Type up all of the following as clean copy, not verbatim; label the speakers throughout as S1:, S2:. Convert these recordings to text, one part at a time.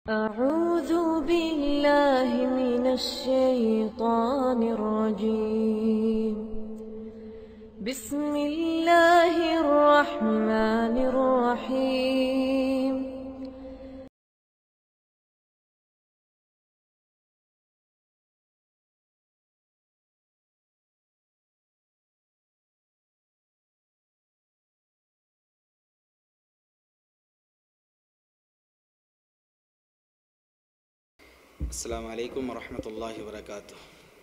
S1: أعوذ بالله من الشيطان الرجيم بسم الله الرحمن الرحيم
S2: السلام عليكم ورحمة الله وبركاته.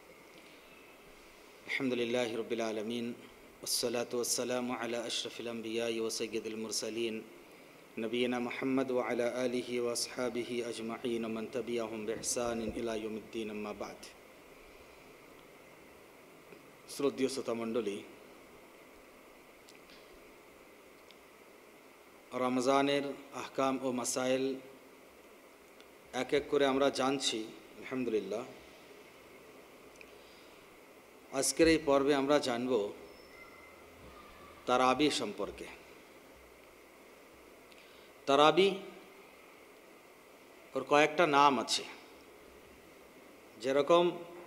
S2: الحمد لله رب العالمين والصلاة والسلام على أشرف الأنبياء وسيد المرسلين نبينا محمد وعلى آله وأصحابه أجمعين ومن تبعهم بإحسان إلى يوم الدين أما بعد. শ্রদ্ধেয় শ্রোতা মণ্ডলী, রমজানের আহকাম ও মাসাইল এক এক করে আমরা জানছি আলহামদুলিল্লাহ। আজকের এই পর্বে আমরা জানব তারাবি সম্পর্কে। তারাবি ওর কয়েকটা নাম আছে, যেরকম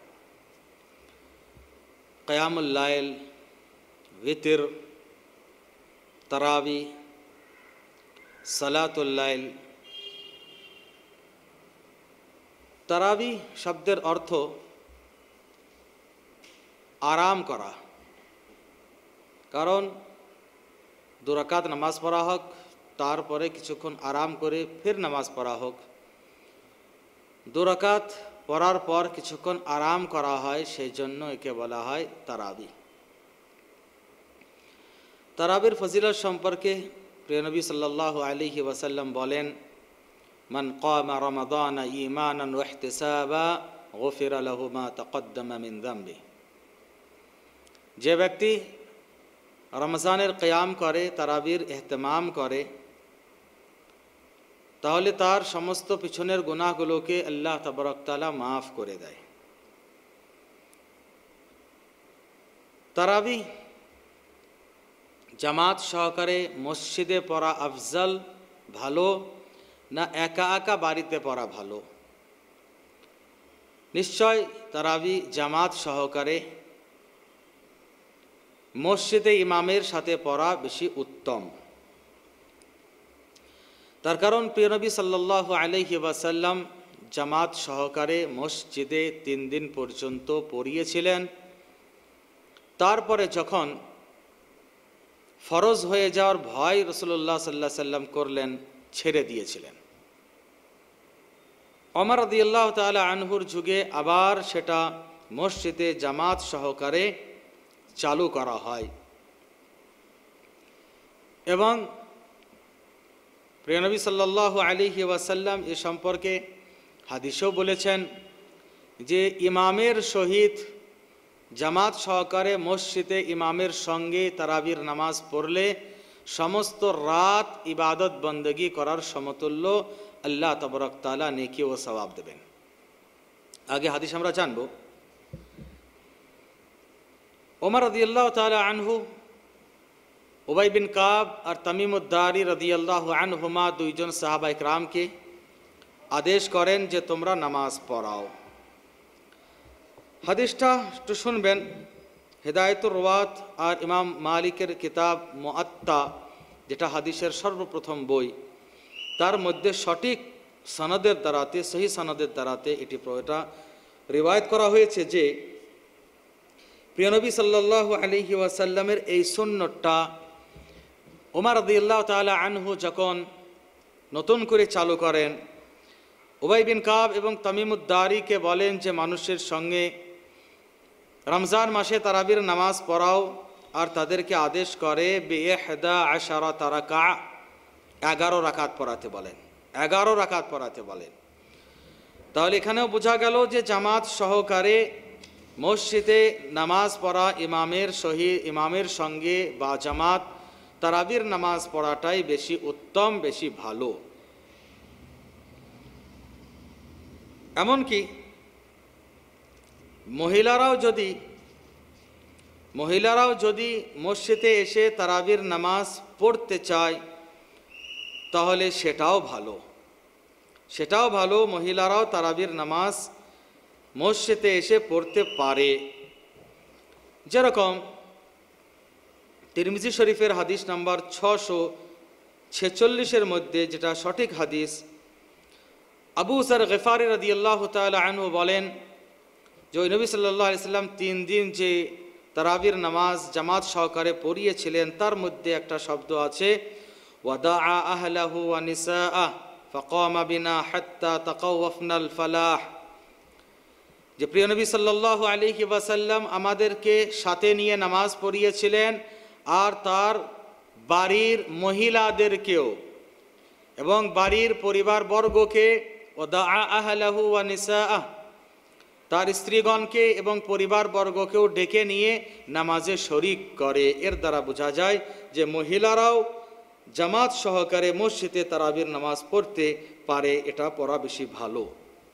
S2: কিয়ামুল লাইল, বিতর, তারাবি, সালাতুল লাইল। তারাবি শব্দের অর্থ আরাম করা, কারণ দু রাকাত নামাজ পড়া হোক, তারপরে কিছুক্ষণ আরাম করে ফির নামাজ পড়া হোক। দু রাকাত পড়ার পর কিছুক্ষণ আরাম করা হয়, সেই জন্য একে বলা হয় তারাবি। তারাবির ফজিলত সম্পর্কে প্রিয় নবী সাল্লাল্লাহু আলাইহি ওয়াসাল্লাম বলেন, মান কামা রমাদান ঈমানান ওয়া ইহতিসাবা গুফিরা লাহু মা তাকদ্দামা মিন যামবি। যে ব্যক্তি রমজানের কিয়াম করে, তারাবির ইহতিমাম করে, তাহলে তার সমস্ত পিছনের গুনাহগুলোকে আল্লাহ তাবারক তাআলা মাফ করে দেয়। তারাবি জামাত সহকারে মসজিদে পড়া আফজল, ভালো, না একা একা বাড়িতে পড়া ভালো? নিশ্চয় তারাবি জামাত সহকারে মসজিদে ইমামের সাথে পড়া বেশি উত্তম। তার কারণ প্রিয় নবী সাল্লাল্লাহু আলাইহি ওয়াসাল্লাম জামাত সহকারে মসজিদে 3 দিন পর্যন্ত পড়িয়েছিলেন। তারপরে যখন ফরজ হয়ে যাওয়ার ভয় রাসূলুল্লাহ সাল্লাল্লাহু আলাইহি ওয়াসাল্লাম করলেন, ছেড়ে দিয়েছিলেন। ওমর রাদিয়াল্লাহু তাআলা আনহুর যুগে আবার সেটা মসজিদে জামাত সহকারে চালু করা হয়। এবং প্রিয় নবী সাল্লাল্লাহু আলাইহি ওয়াসাল্লাম এ সম্পর্কে হাদিসেও বলেছেন যে ইমামের সহিত জামাত সহকারে মসজিদে ইমামের সঙ্গে তারাবির নামাজ পড়লে সমস্ত রাত ইবাদত বন্দেগী করার সমতুল্য আল্লাহ তাবারক তাআলা নেকি ও সওয়াব দেবেন। আগে হাদিস আমরা জানব। ওমর রাদিয়াল্লাহু তাআলা আনহু উবাই বিন কাব আর তামিমুদ্দারি রাদিয়াল্লাহু আনহুমা দুইজন সাহাবা ইকরামকে আদেশ করেন যে তোমরা নামাজ পড়াও। হাদিসটা একটু শুনবেন। হিদায়াতুর রুওয়াত আর ইমাম মালিকের কিতাব মুআত্তা, যেটা হাদিসের সর্বপ্রথম বই, তার মধ্যে সঠিক সনদের দ্বারাতে, সহি সনদের দ্বারাতে এটা রিওয়ায়াত করা হয়েছে যে প্রিয় নবী সাল্লাল্লাহু আলাইহি ওয়াসাল্লামের এই সুন্নতটা ওমর রাদিয়াল্লাহু তাআলা আনহু যখন নতুন করে চালু করেন, উবাই বিন কাব এবং তামিমুদ্দারিকে বলেন যে মানুষের সঙ্গে রমজান মাসে তারাবির নামাজ পড়াও, আর তাদেরকে আদেশ করে বে-11 রাকা, 11 রাকাত পড়াতে বলেন, 11 রাকাত পড়াতে বলেন। তাহলে এখানেও বোঝা গেল যে জামাত সহকারে মসজিদে নামাজ পড়া ইমামের সঙ্গে বা জামাত তারাবির নামাজ পড়াটাই বেশি উত্তম, বেশি ভালো। এমনকি মহিলারাও যদি মসজিদে এসে তারাবির নামাজ পড়তে চায় তাহলে সেটাও ভালো। সেটাও ভালো, মহিলারাও তারাবির নামাজ মসজিদে এসে পড়তে পারে। যেরকম তিরমিজি শরীফের হাদিস নাম্বার 646 মধ্যে যেটা সঠিক হাদিস, আবু যর গিফারি রাদিয়াল্লাহু তাআলা আনহু বলেন যে ওই নবী সাল্লাল্লাহু আলাইহি সাল্লাম 3 দিন যে তারাবির নামাজ জামাত সহকারে পড়িয়েছিলেন, তার মধ্যে একটা শব্দ আছে ওয়াদাআ আহলাহু ওয়া নিসাআ ফাকামা বিনা হাত্তা তাকাওয়াফনাল ফালাহ, যে প্রিয় নবী সাল্লাল্লাহু আলাইহি ওয়াসাল্লাম আমাদেরকে সাথে নিয়ে নামাজ পড়িয়েছিলেন আর তার বাড়ির মহিলাদেরকেও এবং বাড়ির পরিবারবর্গকে, ওয়াদাআ আহলাহু ওয়া নিসাআ তার স্ত্রীগণকে এবং পরিবারবর্গকেও ডেকে নিয়ে নামাজে শরিক করে। এর দ্বারা বোঝা যায় যে মহিলারাও জামাত সহকারে মসজিদে তারাবির নামাজ পড়তে পারে, এটা পড়া বেশি ভালো।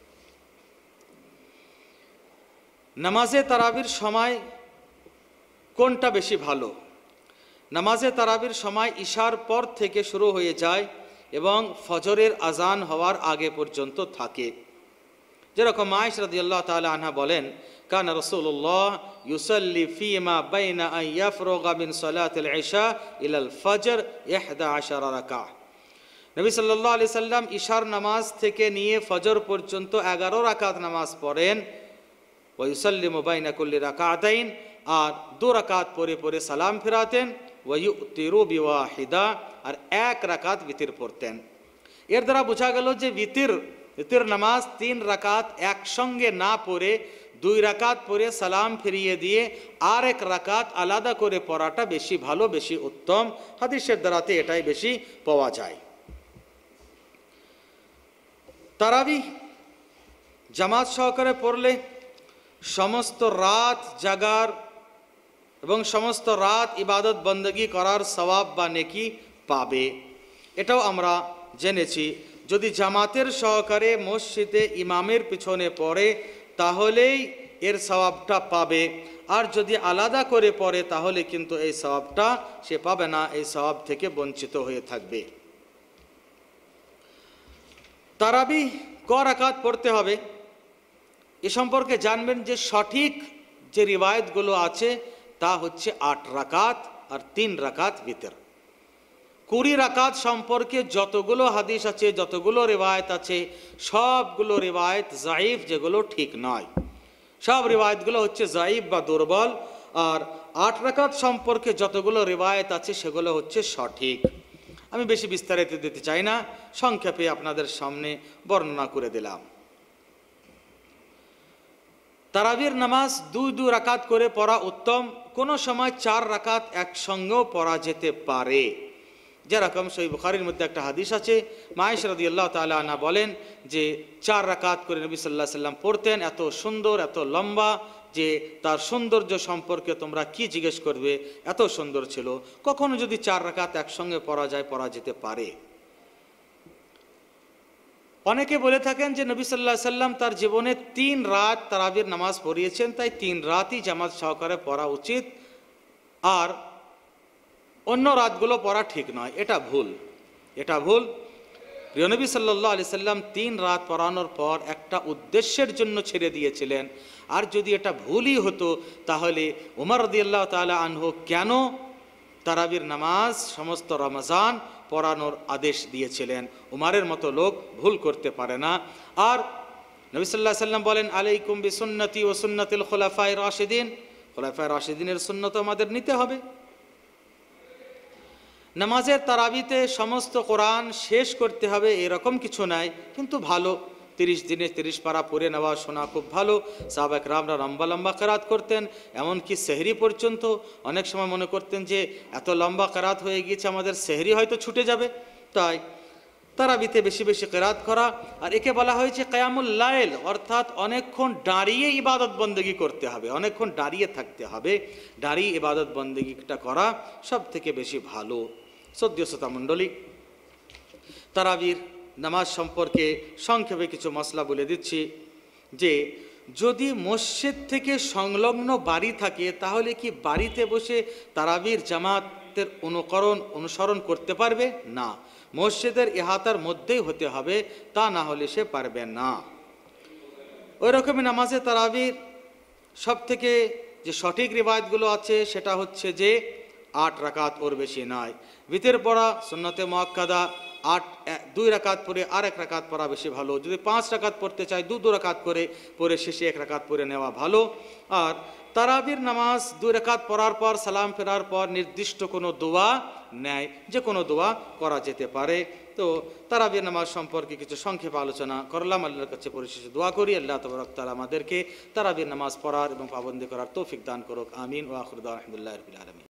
S2: নামাজে তারাবির সময় কোনটা বেশি ভালো? নামাজে তারাবির সময় ইশার পর থেকে শুরু হয়ে যায় এবং ফজরের আজান হওয়ার আগে পর্যন্ত থাকে। যেরকম আয়েশা রাদিয়াল্লাহু তাআলা আনহা বলেন, কানা রাসূলুল্লাহ ইউসাল্লি ফীমা বাইনা আন ইয়াফরুগা মিন সালাতিল ইশা ইলাল ফজর 11 রাকাহ। নবী সাল্লাল্লাহু আলাইহি সাল্লাম ইশার নামাজ থেকে নিয়ে ফজর পর্যন্ত 11 রাকাত নামাজ পড়েন। ওয়া ইউসাল্লিমু বাইনা কুল্লি রাকাতাইন, আর 2 রাকাত পরে পরে সালাম ফিরাতেন। ওয়া ইউতিরু বিওয়াহিদা, আর 1 রাকাত বিতির পড়তেন। এর দ্বারা বোঝা গেল যে বিতির নামাজ 3 রাকাত একসঙ্গে না পড়ে 2 রাকাত পরে সালাম ফিরিয়ে দিয়ে আর 1 রাকাত আলাদা করে পড়াটা বেশি ভালো, বেশি উত্তম। হাদিসের দ্বারাতে এটাই বেশি পাওয়া যায়। তারাবি জামাত সহকারে পড়লে সমস্ত রাত জাগার এবং সমস্ত রাত ইবাদত বন্দগি করার সওয়াব বা নেকি পাবে। এটাও আমরা জেনেছি, যদি জামাতের সহকারে মসজিদে ইমামের পিছনে পড়ে তাহলেই এর সওয়াবটা পাবে, আর যদি আলাদা করে পড়ে তাহলে কিন্তু এই সওয়াবটা সে পাবে না, এই সওয়াব থেকে বঞ্চিত হয়ে থাকবে। তারাবি ক রাকাত পড়তে হবে এ সম্পর্কে জানবেন যে সঠিক যে রিওয়ায়াতগুলো আছে তা হচ্ছে 8 রাকাত আর 3 রাকাত বিতর। 20 রাকাত সম্পর্কে যতগুলো হাদিস আছে, যতগুলো রিওয়ায়াত আছে, সবগুলো রিওয়ায়াত জাইফ, যেগুলো ঠিক নয়। সব রিওয়ায়াতগুলো হচ্ছে জাইফ বা দুর্বল। আর 8 রাকাত সম্পর্কে যতগুলো রিওয়ায়াত আছে সেগুলো হচ্ছে সঠিক। আমি বেশি বিস্তারিত দিতে চাই না, সংক্ষেপে আপনাদের সামনে বর্ণনা করে দিলাম। তারাবির নামাজ 2 রাকাত করে পড়া উত্তম, কোনো সময় 4 রাকাত একসঙ্গেও পড়া যেতে পারে। যেরকম সহিহ বুখারীর মধ্যে একটা হাদিস আছে, আয়েশা রাদিয়াল্লাহু তাআলা আনহা বলেন যে 4 রাকাত করে নবী সাল্লাল্লাহু আলাইহি সাল্লাম পড়তেন, এত সুন্দর, এত লম্বা যে তার সৌন্দর্য সম্পর্কে তোমরা কি জিজ্ঞেস করবে, এত সুন্দর ছিল। কখনো যদি 4 রাকাত একসঙ্গে পড়া যায়, পড়া যেতে পারে। অনেকে বলে থাকেন যে নবী সাল্লাল্লাহু আলাইহি সাল্লাম তার জীবনে 3 রাত তারাবির নামাজ পড়িয়েছেন, তাই 3 রাতই জামাত সহকারে পড়া উচিত, আর অন্য রাতগুলো পড়া ঠিক নয়। এটা ভুল, এটা ভুল। প্রিয় নবী সাল্লাল্লাহু আলাইহি সাল্লাম 3 রাত পড়ানোর পর একটা উদ্দেশ্যের জন্য ছেড়ে দিয়েছিলেন। আর যদি এটা ভুলই হতো তাহলে উমর রাদিয়াল্লাহু তাআলা আনহু কেন তারাবির নামাজ সমস্ত রমজান পড়ানোর আদেশ দিয়েছিলেন? উমারের মতো লোক ভুল করতে পারে না। আর নবী সাল্লাল্লাহু আলাইহি সাল্লাম বলেন, আলাইকুম বিসুন্নতি ওয়া সুন্নাতিল খুলাফায়ে রাশিদিন, খুলাফায়ে রাশিদিনের সুন্নত আমাদের নিতে হবে। নামাজের তারাবিতে সমস্ত কোরআন শেষ করতে হবে এরকম কিছু নাই, কিন্তু ভালো 30 দিনে 30 পারা পড়ে নেওয়া, শোনা খুব ভালো। সাহাবা কেরামরা লম্বা লম্বা কেরাত করতেন, এমনকি সেহরি পর্যন্ত। অনেক সময় মনে করতেন যে এত লম্বা কেরাত হয়ে গিয়েছে, আমাদের সেহরি হয়তো ছুটে যাবে, তাই তারাবিতে বেশি বেশি কেরাত করা। আর একে বলা হয়েছে কিয়ামুল লাইল, অর্থাৎ অনেকক্ষণ দাঁড়িয়ে ইবাদত বন্দেগি করতে হবে, অনেকক্ষণ দাঁড়িয়ে থাকতে হবে। দাঁড়িয়ে ইবাদত বন্দেগিটা করা সব থেকে বেশি ভালো। সদ্য শ্রোতা মণ্ডলী, তারাবির নামাজ সম্পর্কে সংক্ষেপে কিছু মসলা বলে দিচ্ছি যে যদি মসজিদ থেকে সংলগ্ন বাড়ি থাকে তাহলে কি বাড়িতে বসে তারাবির জামাত ইমামতের অনুসরণ করতে পারবে না, মসজিদের ইহাতার মধ্যেই হতে হবে, তা না হলে সে পারবে না। ওই রকমই নামাজে তারাবির সব থেকে যে সঠিক রিবায়াতগুলো আছে সেটা হচ্ছে যে 8 রাকাত, ওর বেশি নয়। ভিতর পড়া সুন্নতে মুআক্কাদা, 2 রাকাত পড়ে আর 1 রাকাত পড়া বেশি ভালো। যদি 5 রাকাত পড়তে চায় 2 রাকাত করে পড়ে শেষে 1 রাকাত পড়ে নেওয়া ভালো। আর তারাবির নামাজ 2 রাকাত পড়ার পর সালাম ফেরার পর নির্দিষ্ট কোনো দোয়া নেয়, যে কোনো দোয়া করা যেতে পারে। তো তারাবির নামাজ সম্পর্কে কিছু সংক্ষেপ আলোচনা করলাম। আল্লাহর কাছে পরিশেষে দোয়া করি, আল্লাহ তাবারক তাআলা আমাদেরকে তারাবির নামাজ পড়ার এবং পাবন্দি করার তৌফিক দান করুক। আমিন। ওয়া আখিরু দাওয়ানা আলহামদুলিল্লাহি রাব্বিল আলামিন।